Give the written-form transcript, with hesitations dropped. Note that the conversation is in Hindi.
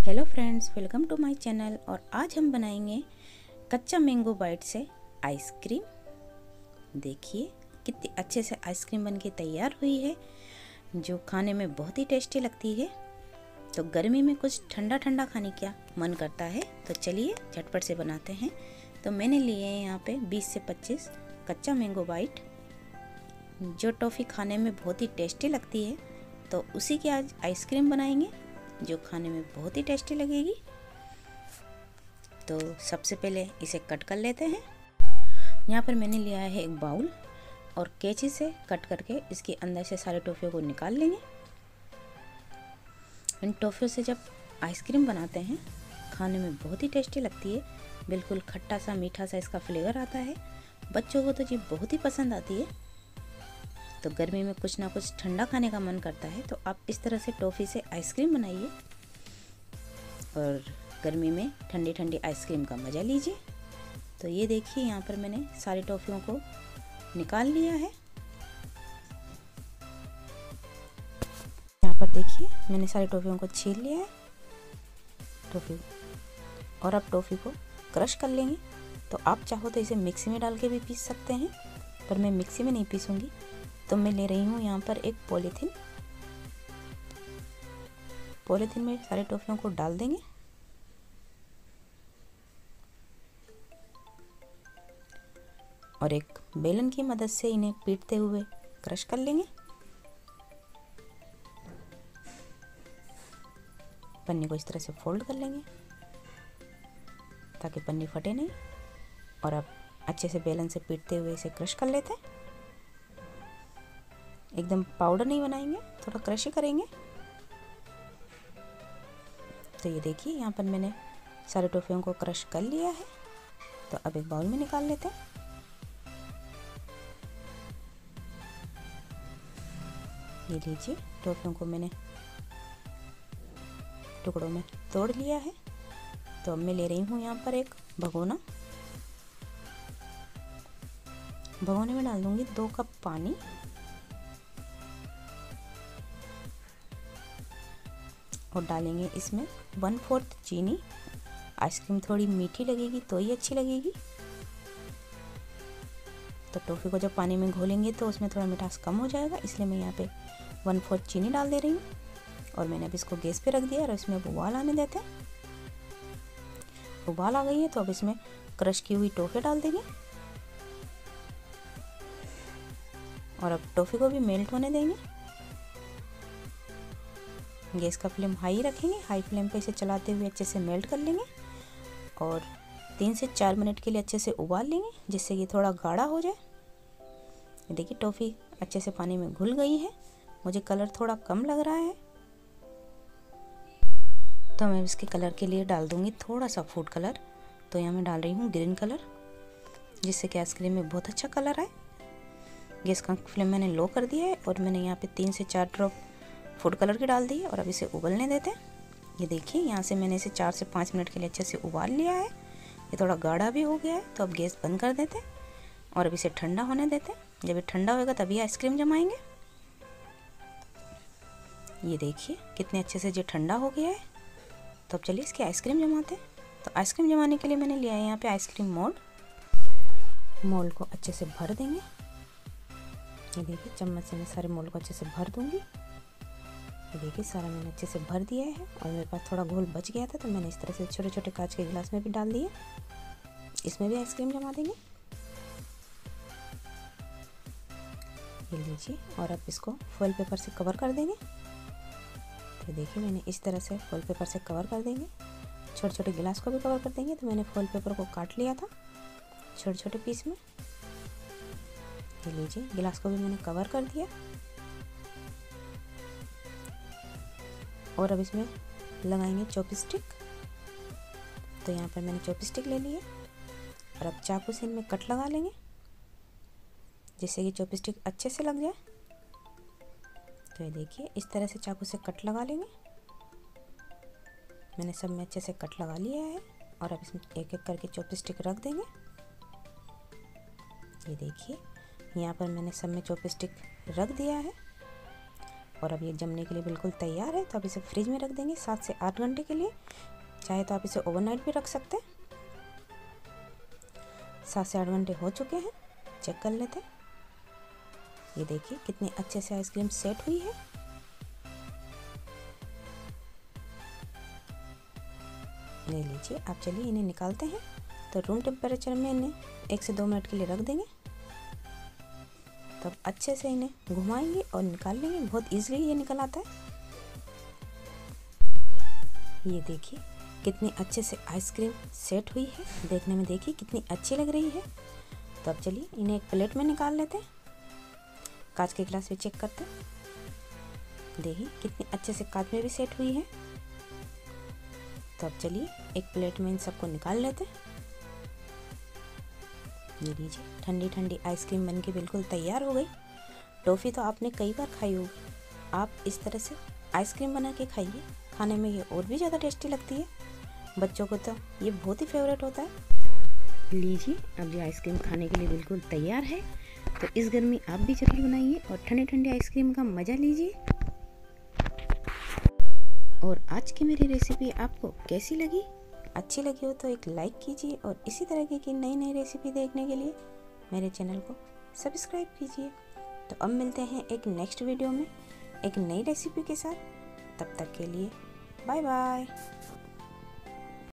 Hello friends, welcome to my channel. और आज हम बनाएंगे कच्चा मैंगो बाइट से आइसक्रीम। देखिए कितनी अच्छे से आइसक्रीम बनके तैयार हुई है, जो खाने में बहुत ही टेस्टी लगती है। तो गर्मी में कुछ ठंडा ठंडा खाने का मन करता है, तो चलिए झटपट से बनाते हैं। तो मैंने लिए हैं यहाँ पे 20 से 25 कच्चा मैंगो बाइट, जो टॉफ़ी खाने में बहुत ही टेस्टी लगती है। तो उसी की आज आइसक्रीम बनाएंगे, जो खाने में बहुत ही टेस्टी लगेगी। तो सबसे पहले इसे कट कर लेते हैं। यहाँ पर मैंने लिया है एक बाउल, और कैंची से कट करके इसके अंदर से सारे टॉफ़ियों को निकाल लेंगे। इन टॉफ़ियों से जब आइसक्रीम बनाते हैं, खाने में बहुत ही टेस्टी लगती है। बिल्कुल खट्टा सा मीठा सा इसका फ्लेवर आता है। बच्चों को तो जी बहुत ही पसंद आती है। तो गर्मी में कुछ ना कुछ ठंडा खाने का मन करता है, तो आप इस तरह से टॉफ़ी से आइसक्रीम बनाइए और गर्मी में ठंडी ठंडी आइसक्रीम का मज़ा लीजिए। तो ये देखिए, यहाँ पर मैंने सारी टॉफ़ियों को निकाल लिया है। यहाँ पर देखिए, मैंने सारी टॉफ़ियों को छील लिया है टॉफ़ी। और अब टॉफ़ी को क्रश कर लेंगे। तो आप चाहो तो इसे मिक्सी में डाल के भी पीस सकते हैं, पर मैं मिक्सी में नहीं पीसूँगी। तो मैं ले रही हूँ यहाँ पर एक पॉलीथीन में सारे टॉफ़ियों को डाल देंगे। और एक बेलन की मदद से इन्हें पीटते हुए क्रश कर लेंगे। पन्नी को इस तरह से फोल्ड कर लेंगे ताकि पन्नी फटे नहीं। और अब अच्छे से बेलन से पीटते हुए इसे क्रश कर लेते हैं। एकदम पाउडर नहीं बनाएंगे, थोड़ा क्रश ही करेंगे। तो ये देखिए, यहाँ पर मैंने सारे टॉफ़ियों को क्रश कर लिया है। तो अब एक बाउल में निकाल लेते हैं। ये लीजिए, टॉफ़ियों को मैंने टुकड़ों में तोड़ लिया है। तो अब मैं ले रही हूँ यहाँ पर एक भगोना। भगोने में डाल दूँगी 2 कप पानी। और डालेंगे इसमें 1/4 चीनी। आइसक्रीम थोड़ी मीठी लगेगी तो ही अच्छी लगेगी। तो टॉफ़ी को जब पानी में घोलेंगे तो उसमें थोड़ा मिठास कम हो जाएगा, इसलिए मैं यहाँ पे 1/4 चीनी डाल दे रही हूँ। और मैंने अब इसको गैस पे रख दिया और इसमें अब उबाल आने देते हैं। उबाल आ गई है, तो अब इसमें क्रश की हुई टॉफ़ी डाल देंगे। और अब टॉफ़ी को भी मेल्ट होने देंगे। गैस का फ्लेम हाई रखेंगे। हाई फ्लेम पे इसे चलाते हुए अच्छे से मेल्ट कर लेंगे। और 3 से 4 मिनट के लिए अच्छे से उबाल लेंगे, जिससे कि थोड़ा गाढ़ा हो जाए। देखिए, टॉफ़ी अच्छे से पानी में घुल गई है। मुझे कलर थोड़ा कम लग रहा है, तो मैं इसके कलर के लिए डाल दूँगी थोड़ा सा फूड कलर। तो यहाँ मैं डाल रही हूँ ग्रीन कलर, जिससे कि आइसक्रीम में बहुत अच्छा कलर आए। गैस का फ्लेम मैंने लो कर दिया है और मैंने यहाँ पे 3 से 4 ड्रॉप फूड कलर की डाल दी है। और अब इसे उबलने देते हैं। ये देखिए, यहाँ से मैंने इसे 4 से 5 मिनट के लिए अच्छे से उबाल लिया है। ये थोड़ा गाढ़ा भी हो गया है, तो अब गैस बंद कर देते हैं और अब इसे ठंडा होने देते हैं। जब ये ठंडा होएगा तभी आइसक्रीम जमाएंगे। ये देखिए, कितने अच्छे से ये ठंडा हो गया है। तो अब चलिए इसकी आइसक्रीम जमाते हैं। तो आइसक्रीम जमाने के लिए मैंने लिया है यहाँ पे आइसक्रीम मोल्ड को अच्छे से भर देंगे। ये देखिए, चम्मच से मैं सारे मोल्ड को अच्छे से भर दूंगी। ये देखिए, सारा मैंने अच्छे से भर दिया है। और मेरे पास थोड़ा घोल बच गया था, तो मैंने इस तरह से छोटे छोटे कांच के गिलास में भी डाल दिए। इसमें भी आइसक्रीम जमा देंगे। ये लीजिए, और अब इसको फॉइल पेपर से कवर कर देंगे। तो देखिए, मैंने इस तरह से फॉइल पेपर से कवर कर देंगे। छोटे छोटे गिलास को भी कवर कर देंगे। तो मैंने फॉइल पेपर को काट लिया था छोटे छोटे पीस में। ये लीजिए, गिलास को भी मैंने कवर कर दिया। और अब इसमें लगाएंगे चॉपस्टिक। तो यहाँ पर मैंने चॉपस्टिक ले लिए। और अब चाकू से इनमें कट लगा लेंगे, जिससे कि चॉपस्टिक अच्छे से लग जाए। तो ये देखिए, इस तरह से चाकू से कट लगा लेंगे। मैंने सब में अच्छे से कट लगा लिया है। और अब इसमें एक एक करके चॉपस्टिक रख देंगे। ये देखिए, यहाँ पर मैंने सब में चॉपस्टिक रख दिया है। और अब ये जमने के लिए बिल्कुल तैयार है। तो अब इसे फ्रिज में रख देंगे 7 से 8 घंटे के लिए। चाहे तो आप इसे ओवरनाइट भी रख सकते हैं। 7 से 8 घंटे हो चुके हैं, चेक कर लेते हैं। ये देखिए कितनी अच्छे से आइसक्रीम सेट हुई है। ले लीजिए। आप चलिए इन्हें निकालते हैं। तो रूम टेम्परेचर में इन्हें 1 से 2 मिनट के लिए रख देंगे। तब अच्छे से इन्हें घुमाएंगे और निकाल लेंगे। बहुत इजीली ये निकल आता है। ये देखिए कितनी अच्छे से आइसक्रीम सेट हुई है। देखने में देखिए कितनी अच्छी लग रही है। तो अब चलिए इन्हें एक प्लेट में निकाल लेते हैं। कांच के गिलास में चेक करते हैं। देखिए कितनी अच्छे से कांच में भी सेट हुई है। तो अब चलिए एक प्लेट में इन सबको निकाल लेते हैं। ये लीजिए ठंडी ठंडी आइसक्रीम बनके बिल्कुल तैयार हो गई। टॉफ़ी तो आपने कई बार खाई होगी। आप इस तरह से आइसक्रीम बना के खाइए, खाने में ये और भी ज़्यादा टेस्टी लगती है। बच्चों को तो ये बहुत ही फेवरेट होता है। लीजिए अब ये आइसक्रीम खाने के लिए बिल्कुल तैयार है। तो इस गर्मी आप भी जरूर बनाइए और ठंडी ठंडी आइसक्रीम का मज़ा लीजिए। और आज की मेरी रेसिपी आपको कैसी लगी? अच्छी लगी हो तो एक लाइक कीजिए और इसी तरह की नई नई रेसिपी देखने के लिए मेरे चैनल को सब्सक्राइब कीजिए। तो अब मिलते हैं एक नेक्स्ट वीडियो में एक नई रेसिपी के साथ। तब तक के लिए बाय बाय।